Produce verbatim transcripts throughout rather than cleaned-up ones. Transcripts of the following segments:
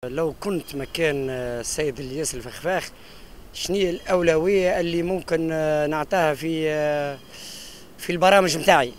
لو كنت مكان السيد الياس الفخفاخ شنو هي الأولوية اللي ممكن نعطاها في في البرامج متاعي؟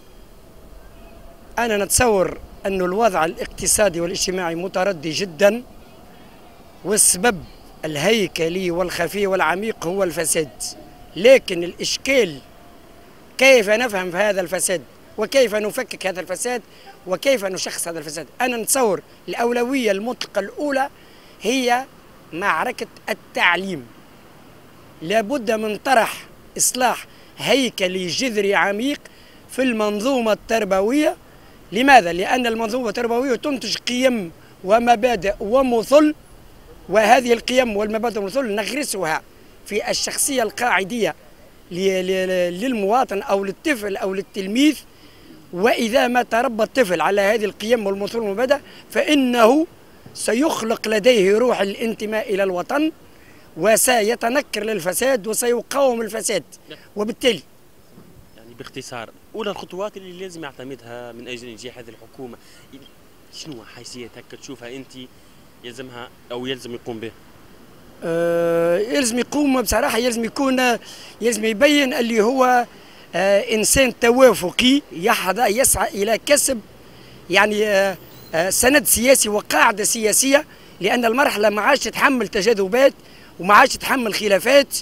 أنا نتصور أن الوضع الاقتصادي والاجتماعي متردي جدا، والسبب الهيكلي والخفي والعميق هو الفساد. لكن الإشكال كيف نفهم في هذا الفساد، وكيف نفكك هذا الفساد، وكيف نشخص هذا الفساد. أنا نتصور الأولوية المطلقة الأولى هي معركة التعليم. لابد من طرح إصلاح هيكلي جذري عميق في المنظومة التربوية. لماذا؟ لأن المنظومة التربوية تنتج قيم ومبادئ ومثل، وهذه القيم والمبادئ والمثل نغرسها في الشخصية القاعدية للمواطن أو للطفل أو للتلميذ. وإذا ما تربى الطفل على هذه القيم والمثل والمبادئ فإنه سيخلق لديه روح الانتماء إلى الوطن، وسيتنكر للفساد وسيقاوم الفساد. وبالتالي يعني باختصار أولى الخطوات اللي لازم يعتمدها من أجل إنجاح هذه الحكومة شنو حيثيات هكا تشوفها أنت يلزمها أو يلزم يقوم بها؟ آه يلزم يقوم بصراحة، يلزم يكون يلزم يبين اللي هو آه إنسان توافقي يحظى يسعى إلى كسب يعني آه آه سند سياسي وقاعدة سياسية، لأن المرحلة ما عادش تتحمل تجاذبات وما عادش تتحمل خلافات،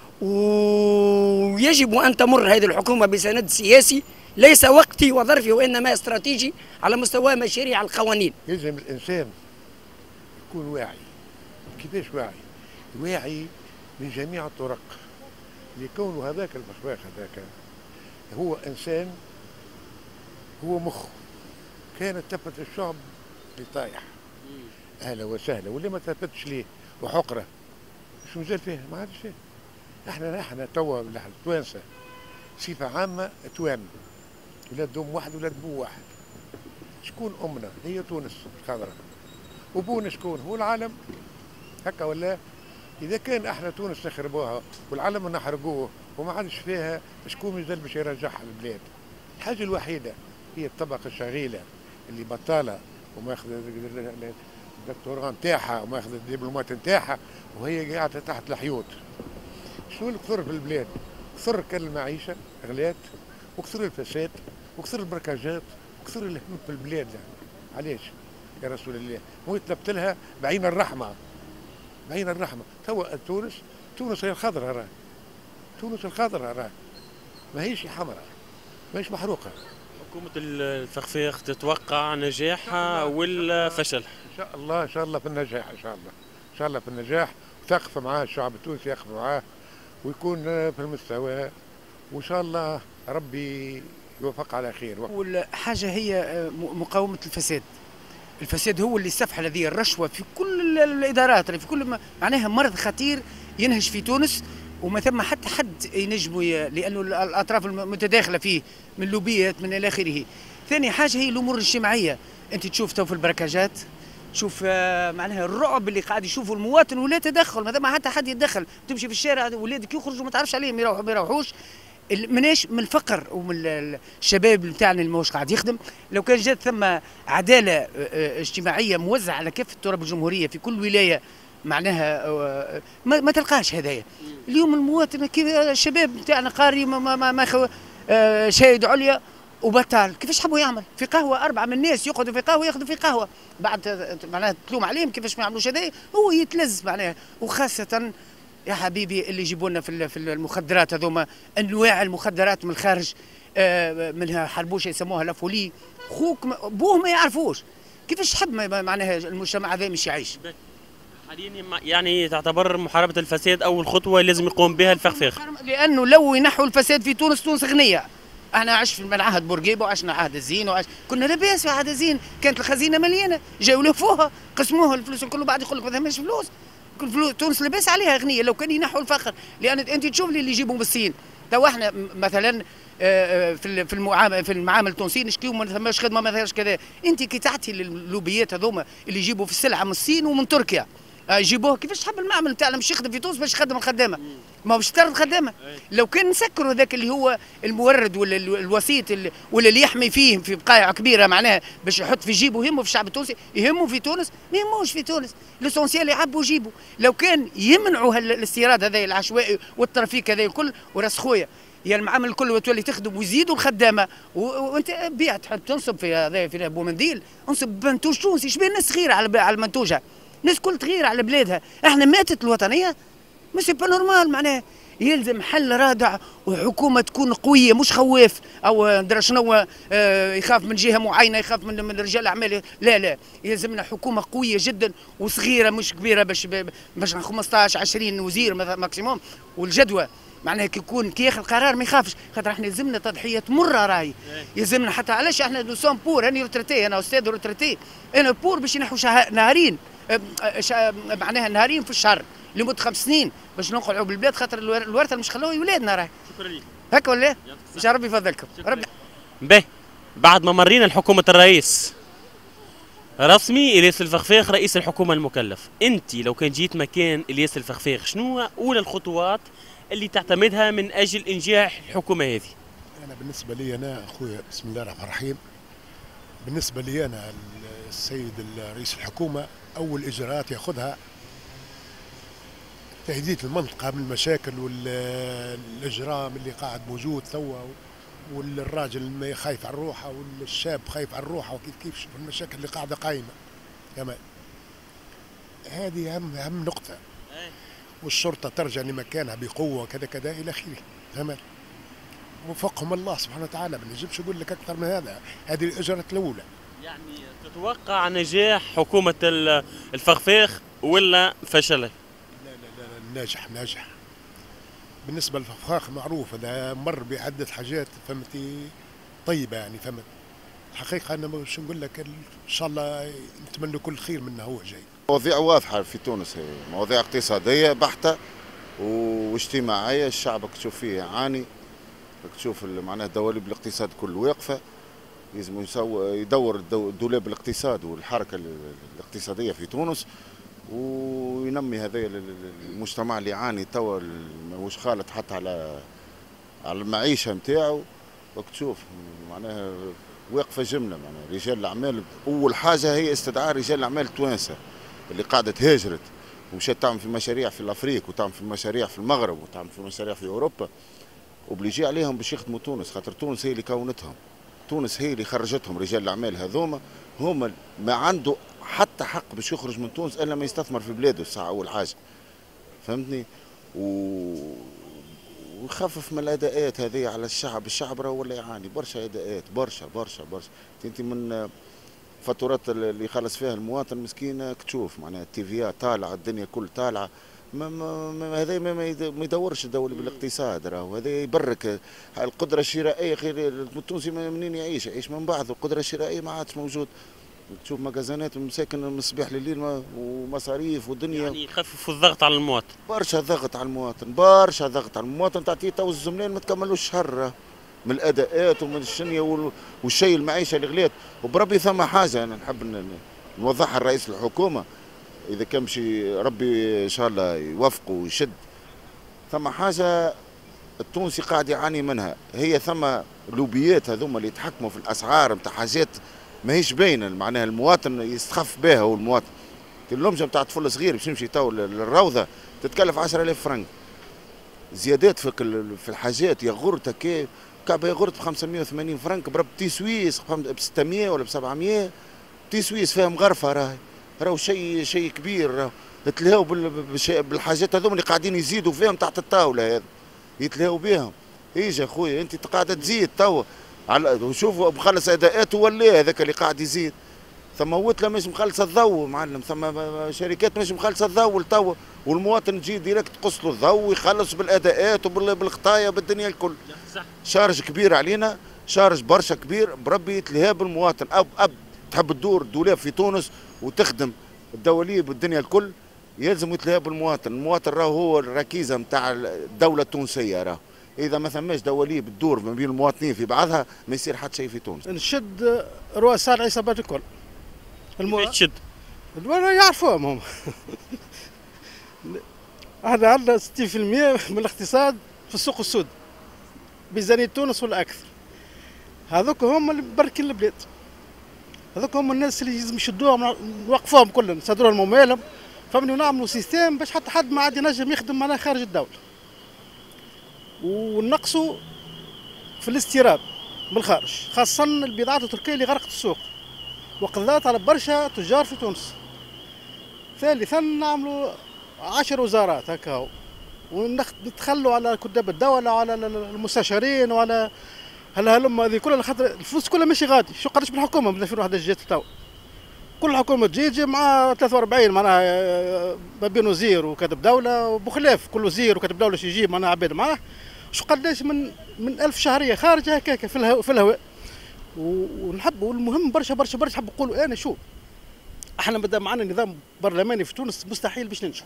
ويجب أن تمر هذه الحكومة بسند سياسي ليس وقتي وظرفي وإنما استراتيجي على مستوى مشاريع القوانين. يلزم الإنسان يكون واعي. كيفاش واعي؟ واعي من جميع الطرق، لكونه هذاك الفخفاخ هذاك هو إنسان، هو مخ كانت تفت الشعب لطايح. أهلا وسهلا، واللي ما تفتش ليه وحقرة شو مازال فيها؟ ما عادش فيها. احنا احنا توا التوانسه صفه عامه توام، ولاد ام واحد ولاد بو واحد. شكون امنا؟ هي تونس الخضراء. وبونا شكون؟ هو العالم. هكا ولا؟ اذا كان احنا تونس نخربوها والعالم نحرقوه وما عادش فيها، شكون مازال باش يرجعها البلاد؟ الحاجه الوحيده هي الطبقه الشغيله اللي بطاله وماخذ الدكتوراه نتاعها وماخذ الدبلومات نتاعها وهي قاعده تحت الحيوط. شنو اللي كثر في البلاد؟ كثر كان المعيشه غلات، وكثر الفساد، وكثر البركاجات، وكثر الهم في البلاد. يعني علاش يا رسول الله؟ مو طلبت لها بعين الرحمه، بعين الرحمه. توا تونس، تونس هي الخضراء راه، تونس الخضراء راه ما هيش حمراء، ما هيش محروقه. حكومة الفخفاخ تتوقع نجاحها ولا فشل؟ ان شاء الله، ان شاء الله في النجاح، ان شاء الله، ان شاء الله في النجاح، وتقف معاه الشعب التونسي، يقف معاه ويكون في المستوى، وان شاء الله ربي يوفق على خير. أول حاجة هي مقاومة الفساد. الفساد هو اللي استفحل هذه الرشوة في كل الإدارات، في كل معناها مرض خطير ينهش في تونس، وما ثم حتى حد ينجموا لأنه الأطراف المتداخلة فيه من لوبيات من إلى آخره. ثاني حاجة هي الأمور الاجتماعية. أنت تشوف تو في البركاجات، شوف معناها الرعب اللي قاعد يشوفه المواطن ولا تدخل، ما ثم حتى حد يتدخل. تمشي في الشارع ولادك يخرجوا ما تعرفش عليهم يروحوا ما يروحوش. مناش من الفقر ومن الشباب بتاعنا اللي ماهوش قاعد يخدم. لو كان جات ثم عداله اجتماعيه موزعه على كافه التراب الجمهوريه في كل ولايه معناها ما, ما تلقاش هدايا. اليوم المواطن كيف الشباب بتاعنا قاري ما ما ما شهاده عليا وبطال، كيفاش حبوا يعمل في قهوه؟ اربعه من الناس يقعدوا في قهوه ياخذوا في قهوه، بعد معناها تلوم عليهم كيفاش ما يعملوش هدايا، هو يتلز معناها. وخاصه يا حبيبي اللي يجيبوا لنا في في المخدرات هذوما، انواع المخدرات من الخارج، منها حربوشه يسموها لافولي، خوك بوه ما يعرفوش كيفاش حب معناها المجتمع هذا مش يعيش. حاليا يعني تعتبر محاربه الفساد اول خطوه لازم يقوم بها الفخفاخ، لانه لو ينحوا الفساد في تونس، تونس غنيه. احنا عشت في عهد بورقيبه وعشنا عهد الزين وعش... كنا لاباس في عهد الزين، كانت الخزينه مليانه، جاوا لفوها قسموها الفلوس الكل، بعد يقول لك ما ثماش فلوس. كل فلوس تونس لاباس عليها غنيه لو كان ينحوا الفقر، لان انت تشوف لي اللي يجيبوا بالصين. تو احنا مثلا في في المعامله في المعامل التونسيين نشكيو ما ثماش خدمه ما ثماش كذا. انت كي تعطي للوبيات هذوما اللي يجيبوا في السلعه من الصين ومن تركيا، آه يجيبوه كيفاش تحب المعمل نتاعنا مش يخدم في تونس باش يخدم الخدامه، ما هو باش تطرد خدامه. لو كان نسكروا ذاك اللي هو المورد ولا الوسيط ولا اللي يحمي فيهم في بقايع كبيره معناها باش يحط في جيبه يهمه في الشعب التونسي، يهمه في تونس ما يهموش في تونس، ليسونسيال يعبوا جيبه. لو كان يمنعوا الاستيراد هذا العشوائي والترافيك هذا الكل وراس خويا يا المعامل الكل تولي تخدم ويزيدوا الخدامه وانت بيع تحب تنصب في هذا في ابو منديل، انصب منتوج تونسي، شبيه الناس صغيره على على منتوجها، الناس كل تغير على بلادها، احنا ماتت الوطنيه، ما سي با نورمال معناها. يلزم حل رادع وحكومه تكون قويه مش خواف او ندري شنو اه يخاف من جهه معينه، يخاف من من رجال اعمال، لا لا يلزمنا حكومه قويه جدا وصغيره مش كبيره باش باش خمسطاش عشرين وزير ماكسيموم، والجدوى معناها كي يكون كي ياخذ قرار ما يخافش، خاطر احنا يلزمنا تضحيات مره راهي، يلزمنا حتى علاش احنا نو سون بور، انا روتريتي انا استاذ روتريتي، انا بور باش ينحوا نهارين معناها نهارين في الشهر لمده خمس سنين باش نقعدوا بالبلاد، خاطر الورثه مش خلوها ولادنا راهي. شكرا لك. هكا ولا؟ ان شاء ربي يفضلكم. ربي. باهي بعد ما مرينا لحكومه الرئيس رسمي الياس الفخفاخ رئيس الحكومه المكلف، انت لو كان جيت مكان الياس الفخفاخ شنو اولى الخطوات اللي تعتمدها من اجل انجاح الحكومه هذه؟ انا بالنسبه لي انا اخويا بسم الله الرحمن الرحيم، بالنسبه لي انا السيد رئيس الحكومه اول اجراءات ياخذها تهديد المنطقه من المشاكل والاجرام اللي قاعد موجود توا، والراجل خايف على روحه والشاب خايف على روحه وكيف كيف شوف المشاكل اللي قاعده قايمه كمان. هذه اهم اهم نقطه. والشرطه ترجع لمكانها بقوه كذا كذا الى اخره. تمام. وفقهم الله سبحانه وتعالى، ما نجمش نقول لك اكثر من هذا، هذه الاجراءات الاولى. يعني تتوقع نجاح حكومه الفخفاخ ولا فشله؟ لا لا لا ناجح ناجح. بالنسبه للفخفاخ معروف هذا مر بعده حاجات فهمتي طيبه يعني فهمت. الحقيقه انا مش نقول لك ان شاء الله نتمنى كل خير منه هو جاي. مواضيع واضحه في تونس، هي مواضيع اقتصاديه بحته واجتماعيه، الشعب تشوف فيه يعاني، تشوف معناها دواليب الاقتصاد كل واقفه، لازم يدور دولاب الاقتصاد والحركه الاقتصاديه في تونس وينمي هذا المجتمع اللي يعاني توا ماهوش خالط حتى على على المعيشه نتاعو. وتشوف معناها واقفه جمله معناها رجال الاعمال، اول حاجه هي استدعاء رجال الاعمال التوانسه اللي قاعده تهاجرت ومشات تعمل في مشاريع في الافريق وتعمل في مشاريع في المغرب وتعمل في مشاريع في اوروبا، وبليجي عليهم باش يخدموا تونس، خاطر تونس هي اللي كونتهم، تونس هي اللي خرجتهم. رجال الاعمال هذوما هما ما عنده حتى حق باش يخرج من تونس الا ما يستثمر في بلاده الساعه اول حاجه، فهمتني؟ و ويخفف من الاداءات هذه على الشعب، الشعب راه ولا يعاني برشا اداءات برشا برشا برشا. انت من فاتورات اللي يخلص فيها المواطن مسكين تشوف معناها التيفيات طالعه، الدنيا كل طالعه، ما ما هذا ما يدورش الدوله بالاقتصاد، راهو هذا يبرك القدره الشرائيه. خير التونسي منين يعيش؟ يعيش من بعض، القدره الشرائيه ما عادش موجود. تشوف مجازانات مساكن من الصباح لليل ومصاريف ودنيا، يعني يخففوا الضغط على المواطن. برشا ضغط على المواطن، برشا ضغط على المواطن، تعطيه تو الزملين ما تكملوش شهر من الاداءات ومن الشنيه والشيء المعيشه اللي غليت. وبربي ثم حاجه انا نحب نوضحها لرئيس الحكومه، اذا كان بشي ربي ان شاء الله يوفقه ويشد، ثم حاجه التونسي قاعد يعاني منها، هي ثم لوبيات هذوما اللي يتحكموا في الاسعار نتاع حاجات ماهيش باينه، معناها المواطن يستخف بها. هو المواطن اللمجه نتاع طفل صغير باش يمشي تو للروضه تتكلف عشرة آلاف فرنك، زيادات في في الحاجات، ياغورت هكا كعبه ياغورت ب خمسمية وثمانين فرنك، برب تي سويس ب ستمية ولا ب سبعمية، تي سويس فيها مغرفه، راهي راهو شيء شيء كبير. راهو يتلهاو بالحاجات هذوما اللي قاعدين يزيدوا فيهم تحت الطاوله، هذا يتلهاو بهم. ايجا خويا انت قاعده تزيد توا على وشوفوا مخلص اداءاته ولا هذاك اللي قاعد يزيد. ثم وتله مش مخلصه الضوء معلم، ثم شركات مش مخلصه الضوء توا، والمواطن تجي ديريكت تقص له الضوء ويخلص بالاداءات وبالخطايا بالدنيا الكل. شارج كبير علينا، شارج برشا كبير، بربي يتلهى بالمواطن. اب اب تحب تدور دولاب في تونس وتخدم الدواليب والدنيا الكل، يلزم يتلهى بالمواطن. المواطن راهو هو الركيزه نتاع الدوله التونسيه، راهو اذا ما ثماش دواليب تدور ما بين المواطنين في بعضها ما يصير حتى شيء في تونس. نشد رؤساء العصابات الكل. المو... تشد الدول يعرفوهم هم. احنا عندنا ستين بالمئة من الاقتصاد في السوق السود، ميزانية تونس ولا أكثر. هذوك هم اللي مبركين البلاد، هذوك هم الناس اللي لازم يشدوهم نوقفوهم كلهم، نصدروا لهم مالهم، فهمني، ونعملوا سيستم باش حتى حد ما عاد ينجم يخدم معنا خارج الدولة. ونقصوا في الاستيراد من الخارج، خاصة البضاعات التركية اللي غرقت السوق وقضات على برشا تجار في تونس. ثالثا نعملوا عشر وزارات هكا، ونتخلوا على كتاب الدولة وعلى المستشارين وعلى هالهلمة هذه كلها، خاطر الفلوس كلها ماشي غادي. شو قداش بالحكومة من ألفين وواحد جات تو، كل حكومة تجي تجي مع ثلاثة وأربعين معناها ما بين وزير وكاتب دولة وبخلاف، كل وزير وكاتب دولة شي يجيب معناها عباد معاه. شو قداش من من ألف شهرية خارجة هكاك في الهواء في الهواء. ونحب، والمهم برشا برشا برشا نحب نقولوا انا شو، احنا مادام معنا نظام برلماني في تونس مستحيل باش ننجحوا.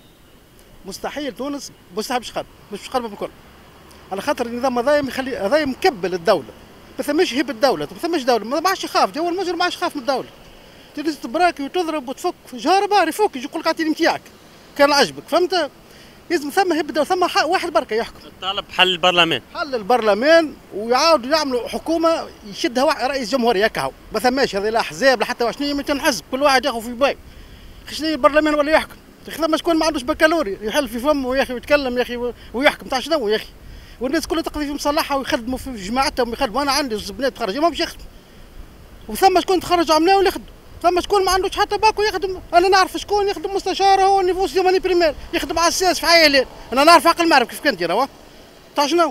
مستحيل تونس مستحيل باش تقدم، مش باش تقدم بالكل. على خاطر النظام هذايا يخلي هذايا مكبل الدولة، ما ثماش هيبة الدولة، ما ثماش دولة، ما عادش يخاف، جو المجرم ما عادش يخاف من الدولة. تجلس تبراكي وتضرب وتفك جار باري فوق يجي يقول لك اعطيني نتاعك كان عجبك، فهمت؟ لازم ثم هيبة الدولة، ثم واحد بركة يحكم. طالب حل البرلمان. حل البرلمان ويعاودوا يعملوا حكومة يشدها واحد رئيس جمهورية هكا، ما ثماش هذه لا احزاب لا حتى واشنية مئتين حزب، كل واحد ياخذ في باي. شنو البرلمان ولا يحكم؟ ثم شكون ما عندوش بكالوريا يحل في فمه يا اخي ويتكلم يا اخي ويحكم، تاع شنو يا اخي؟ والناس كلها تقضي في مصلحها ويخدموا في جماعتهم ويخدموا. انا عندي بنات تخرج ما باش يخدموا، وثم شكون تخرج عملاء ولا يخدم، ثم شكون ما عندوش حتى باكو يخدم. انا نعرف شكون يخدم مستشار هو نيفو سيماني بريمير، يخدم على الساس في حي. انا نعرف عقل معرف كيف كنت راه تاع شنو؟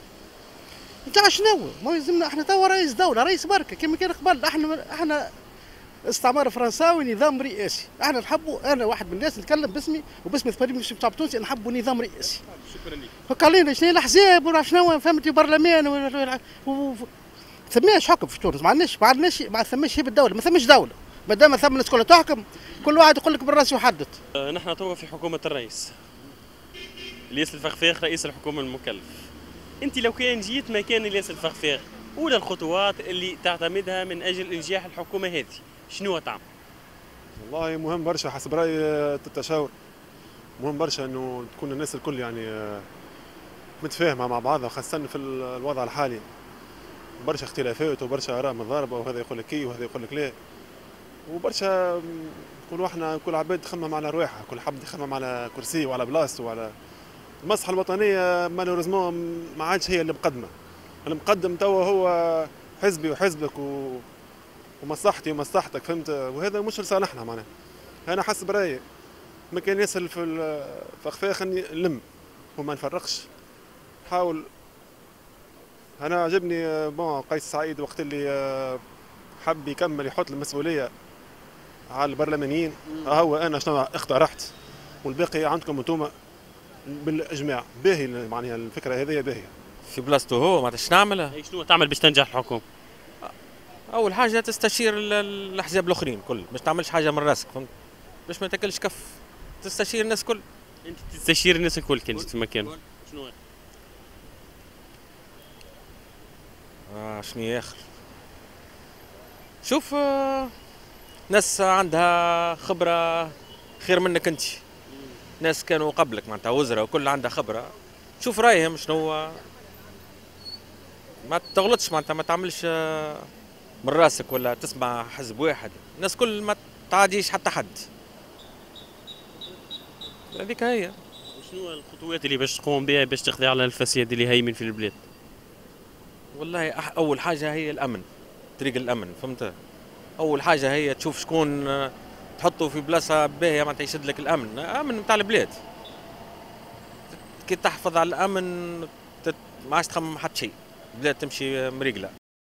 تاع شنو؟ ما يلزمنا احنا توا رئيس دوله، رئيس بركه كما كان قبل. احنا احنا استعمار فرنساوي، نظام رئاسي. احنا نحبوا، انا واحد من الناس نتكلم باسمي وباسم الفريق الشعب التونسي، نحبوا نظام رئاسي. شكرا لك. هكا علينا شنو الاحزاب ولا شنو، فهمتي؟ برلمان و ثماش حكم في تونس، ما عندناش ما عندناش ما ثماش هيبه الدوله، ما ثماش دوله. ما دام ثم الناس كلها تحكم، كل واحد يقول لك بالراس يحدد. أه نحن توا في حكومة الرئيس الياس الفخفاخ رئيس الحكومة المكلف. انت لو كان جيت مكان الياس الفخفاخ، اولى الخطوات اللي تعتمدها من اجل انجاح الحكومة هذه شنو تعمل؟ والله مهم برشا حسب رايي التشاور، مهم برشا انه تكون الناس الكل يعني متفاهمه مع بعضها، خاصه في الوضع الحالي. برشا اختلافات وبرشا اراء متضاربه، وهذا يقول لك كي وهذا يقول لك لا، وبرشا نقولوا احنا كل عباد تخمم على رواحها، كل حد يخمم على كرسي وعلى بلاصته وعلى المصلحه الوطنيه. مالوريزمون ما عادش هي اللي مقدمه، اللي مقدم توا هو حزبي وحزبك و ومصلحتي ومصلحتك، فهمت؟ وهذا مش لصالحنا معناها. انا حسب رايي ما كان ياسر في الفخفاخ اني نلم وما نفرقش، نحاول. انا عجبني بون قيس سعيد وقت اللي حب يكمل يحط المسؤوليه على البرلمانيين. هو انا شنو اقترحت والباقي عندكم انتم بالاجماع. باهي معناها الفكره هذه باهيه في بلاصتو هو. معناتها شنو نعمل؟ شنو تعمل باش تنجح الحكومه؟ اول حاجه تستشير الاحزاب الاخرين كل، باش تعملش حاجه من راسك، فهمت؟ باش ما تاكلش كف، تستشير الناس كل. انت تستشير الناس الكل كان جيت في مكان شنو؟ اه شنو يا اخر؟ شوف آه ناس عندها خبره خير منك انت، ناس كانوا قبلك معناتها وزراء وكل عندها خبره، شوف رايهم شنو، ما تغلطش معناتها، ما تعملش من راسك ولا تسمع حزب واحد. الناس كل ما تعاديش حتى حد. هذيك هي. وشنو الخطوات اللي باش تقوم بها باش تقضي على الفساد اللي هيمن في البلاد؟ والله اول حاجه هي الامن، طريق الامن، فهمت؟ اول حاجه هي تشوف شكون تحطه في بلاصه باهيه معناتها يشد لك الامن، امن نتاع البلاد. كي تحفظ على الامن ما عادش تخمم حتى شيء، البلاد تمشي مريقله.